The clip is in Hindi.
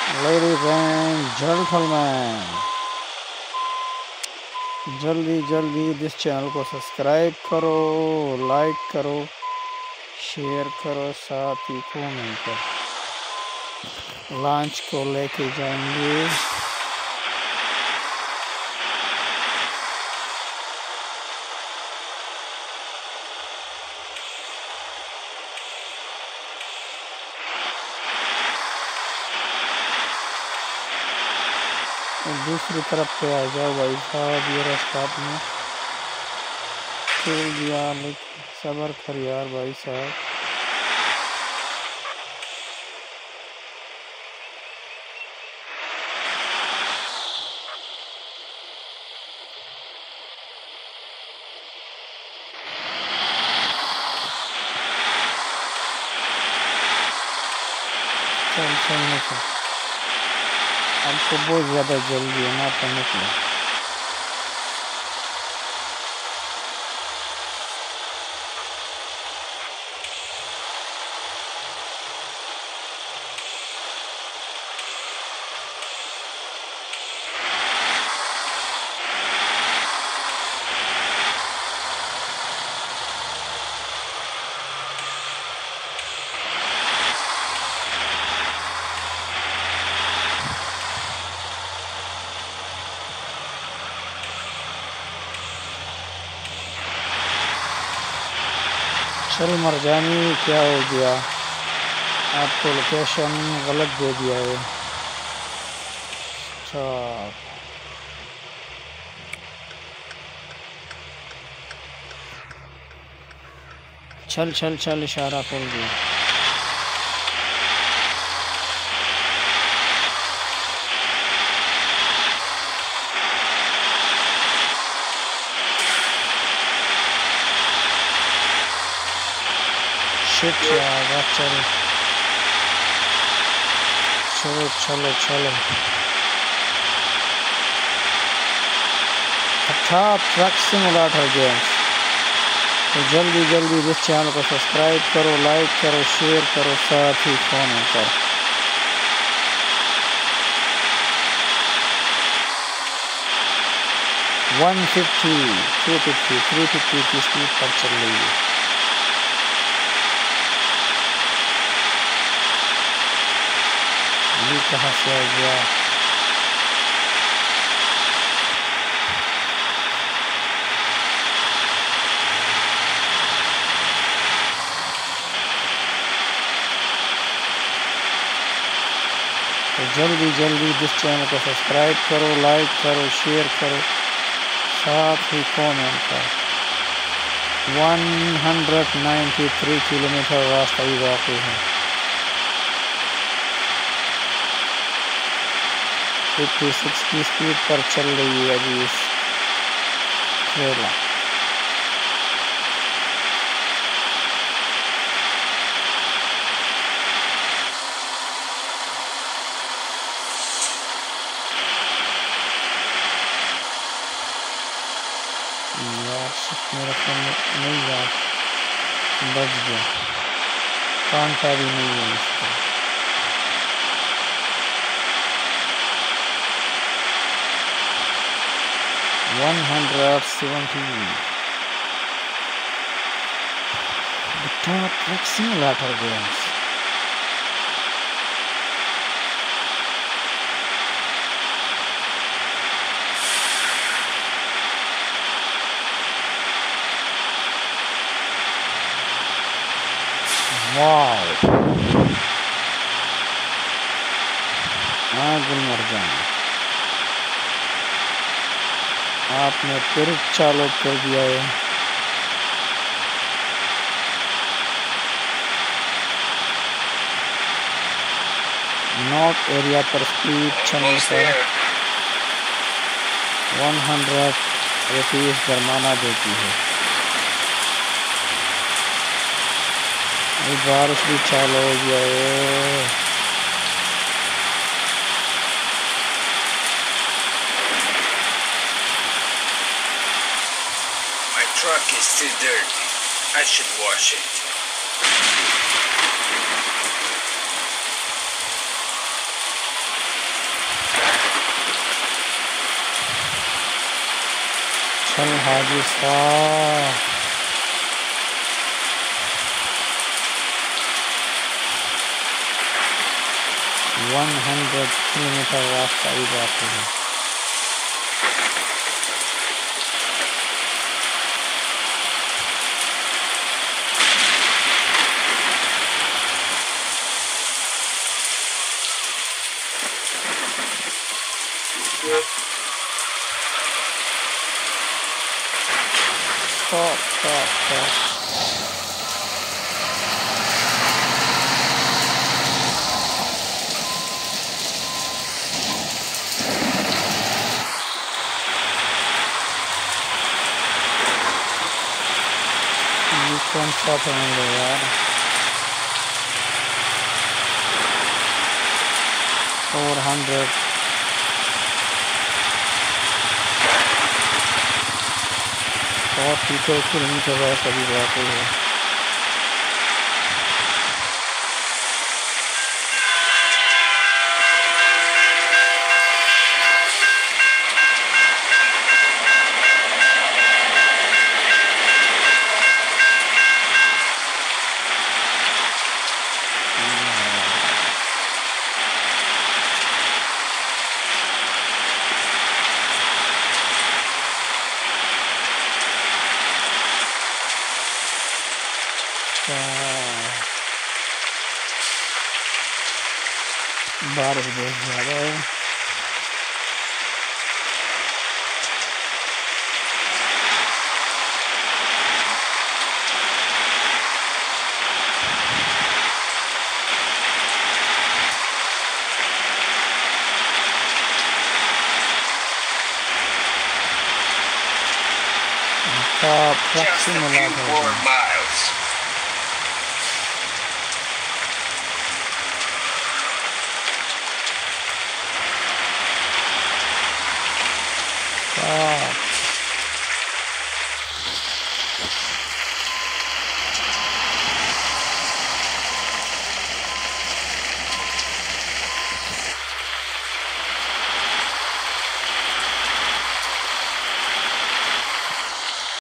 Ladies and gentlemen, जल्दी जल्दी इस चैनल को सब्सक्राइब करो, लाइक करो, शेयर करो, साथ ही कमेंट करो। लॉन्च को लेके जाएंगे। दूसरी तरफ पे आ जाओ भाई साहब, ये रास्ता आपने खोल दिया, लेकिन सब्र कर यार भाई साहब। चल हमको बहुत ज़्यादा जल्दी है ना, तो निकलो। चल मरजानी, क्या हो गया? आपको लोकेशन गलत दे दिया है। चल चल चल, इशारा खोल दिया। शिट यार, चलो चलो चलो चलो। अच्छा, ट्रक सिमुलेटर गेम्स। तो जल्दी जल्दी इस चैनल को सब्सक्राइब करो, लाइक करो, शेयर करो, साथ ही कमेंट करो। वन 150, 250, 350 की स्पीड पर चल रही है। ये कहाँ से आ गया? तो जल्दी जल्दी इस चैनल को सब्सक्राइब करो, लाइक करो, शेयर करो, साथ ही कमेंट करो। 193 किलोमीटर रास्ता ही बाकी है। 56 की स्पीड पर चल रही है अभी इस ट्रेला। यार मेरा फोन नहीं यार, बच गया, कांटा भी नहीं है इसका। The top truck simulator games. Wow. गुलमर्जान, आपने फिर चालू कर दिया है। नॉर्थ एरिया पर स्पीड चलने पर 100 रुपीज़ जुर्माना देती है। बारिश भी चालू हो गया है। My truck is still dirty. I should wash it. चल हाजी साहब 100 किलोमीटर रास्ता ही बाकी है। Stop. You can't stop anywhere, yaar. 400. और 2 किलोमीटर है कभी बात है। बारिश बहुत ज़्यादा है। Just a few more miles.